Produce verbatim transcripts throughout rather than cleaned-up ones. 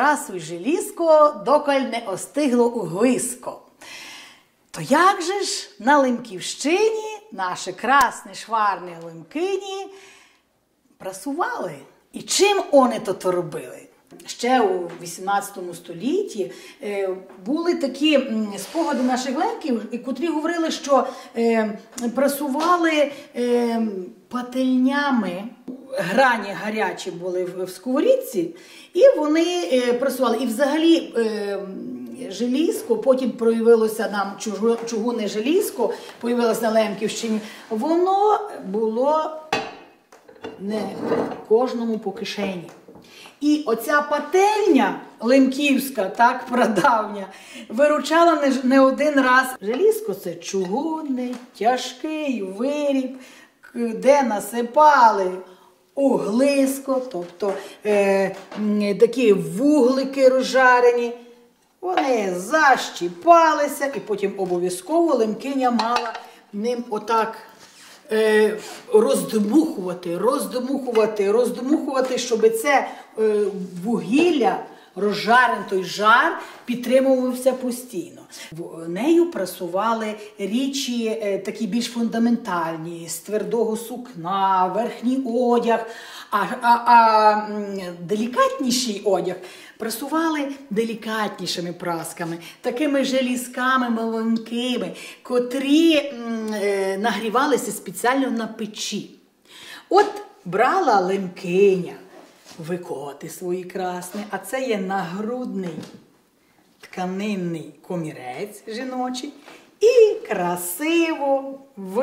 прасуй желізко, доколь не остигло углиско. То як же ж на Лемківщині наші красні шварні лемкині прасували? І чим вони то робили? Ще у вісімнадцятому столітті е, були такі м, спогади наших лемків, котрі говорили, що е, прасували е, пательнями, грані гарячі були в, в сковорідці, і вони е, прасували. І взагалі е, желізко, потім проявилося нам чугу, чугунне желізко, появилося на Лемківщині, воно було не кожному по кишені. І оця пательня лемківська, так, прадавня, виручала не, не один раз. Желізко – це чугунний, тяжкий виріб, де насипали углиско, тобто е, такі вуглики розжарені. Вони защіпалися, і потім обов'язково лемкиня мала ним отак е, роздмухувати, роздмухувати, роздмухувати, щоб це е, вугілля, розжарений той жар, підтримувався постійно. Нею прасували річі е, такі більш фундаментальні, з твердого сукна, верхній одяг, а, а, а делікатніший одяг прасували делікатнішими прасками, такими желізками маленькими, котрі м, е, нагрівалися спеціально на печі. От брала лемкиня викоти свої красні, а це є нагрудний тканинний комірець жіночий, і красиво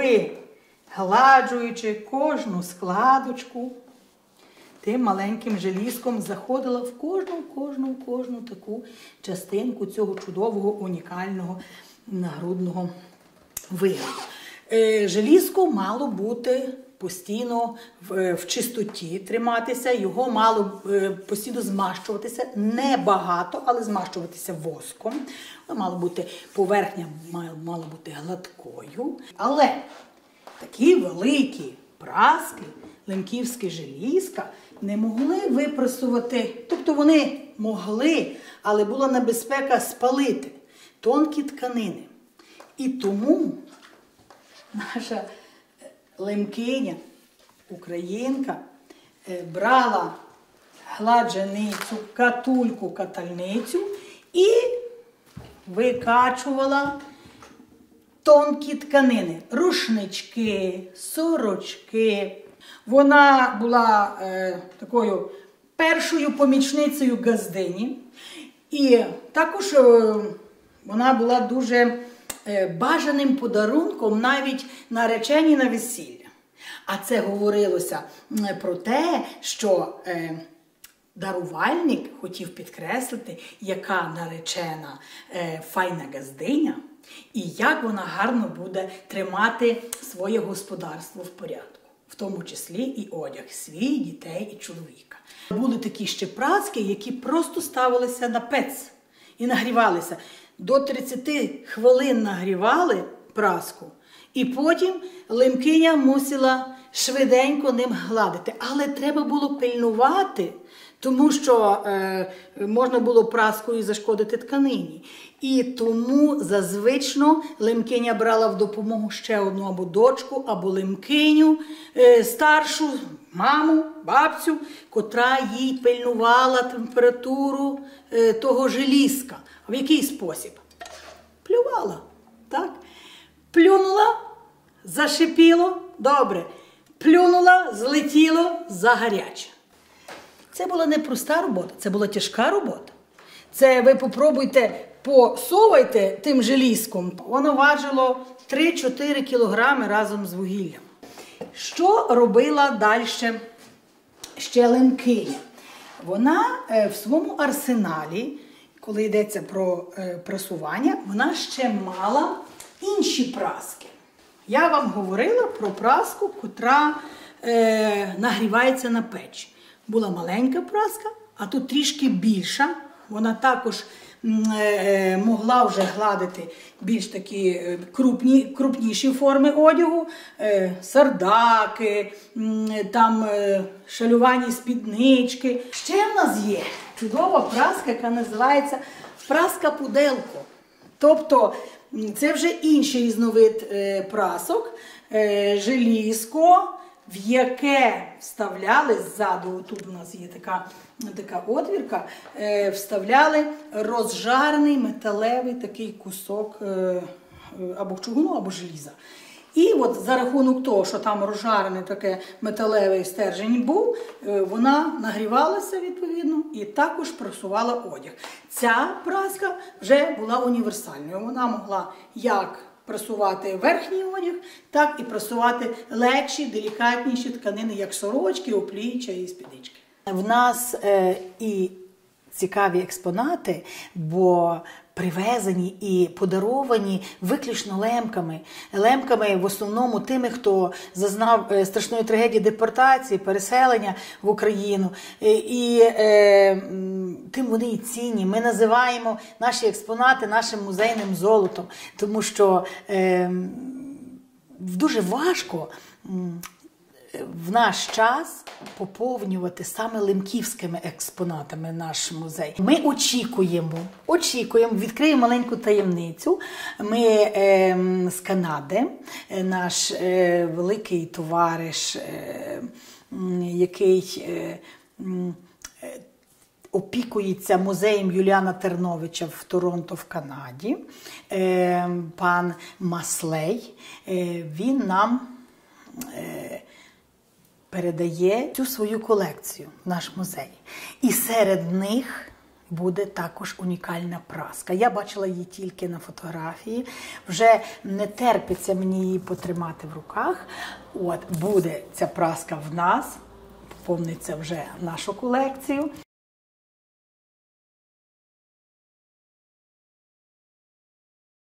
вигладжуючи кожну складочку, тим маленьким желізком заходила в кожну, кожну, кожну таку частинку цього чудового, унікального нагрудного виробу. Е, желізко мало бути постійно в, в чистоті триматися, його мало е, постійно змащуватися, не багато, але змащуватися воском. Воно мало бути, поверхня мала, мала бути гладкою. Але такі великі праски, лемківські желізка, не могли випрасувати, тобто вони могли, але була небезпека спалити тонкі тканини. І тому наша лемкиня, українка, брала гладжаницю, катульку, катальницю і викачувала тонкі тканини, рушнички, сорочки. Вона була е, такою першою помічницею газдині, і також е, вона була дуже е, бажаним подарунком навіть нареченій на весілля. А це говорилося про те, що е, дарувальник хотів підкреслити, яка наречена е, файна газдиня, і як вона гарно буде тримати своє господарство в порядку. В тому числі і одяг свій, дітей і чоловіка. Були такі ще праски, які просто ставилися на пець і нагрівалися. До тридцяти хвилин нагрівали праску, і потім лемкиня мусила швиденько ним гладити. Але треба було пильнувати, тому що е, можна було праскою зашкодити тканині. І тому зазвично лемкиня брала в допомогу ще одну або дочку, або лемкиню, е, старшу, маму, бабцю, котра їй пильнувала температуру е, того желізка. В який спосіб? Плювала, так? Плюнула, зашипіло, добре. Плюнула, злетіло, загаряче. Це була не проста робота, це була тяжка робота. Це ви попробуйте, посовайте тим желізком. Воно важило три-чотири кілограми разом з вугіллям. Що робила далі ще лемкиня? Вона в своєму арсеналі, коли йдеться про прасування, вона ще мала інші праски. Я вам говорила про праску, котра е, нагрівається на печі. Була маленька праска, а тут трішки більша. Вона також могла вже гладити більш такі крупні, крупніші форми одягу, сардаки, там шалювані спіднички. Ще в нас є чудова праска, яка називається праска-пуделко. Тобто це вже інший різновид прасок, желізко, в яке вставляли ззаду, тут у нас є така, така отвірка, вставляли розжарений металевий такий кусок або чугуну, або желіза. І от за рахунок того, що там розжарений такий металевий стержень був, вона нагрівалася відповідно і також прасувала одяг. Ця праска вже була універсальною. Вона могла як прасувати верхній одяг, так і прасувати легші, делікатніші тканини, як сорочки, опліччя і спіднички. В нас е, і цікаві експонати, бо привезені і подаровані виключно лемками. Лемками в основному тими, хто зазнав страшної трагедії депортації, переселення в Україну. І е, тим вони і цінні. Ми називаємо наші експонати нашим музейним золотом, тому що е, дуже важко в наш час поповнювати саме лемківськими експонатами наш музей. Ми очікуємо, очікуємо, відкриємо маленьку таємницю. Ми е, з Канади, наш е, великий товариш, е, який е, е, опікується музеєм Юліана Терновича в Торонто, в Канаді, е, пан Маслей, е, він нам е, передає цю свою колекцію в наш музей. І серед них буде також унікальна праска. Я бачила її тільки на фотографії. Вже не терпиться мені її потримати в руках. От, буде ця праска в нас, поповниться вже нашу колекцію.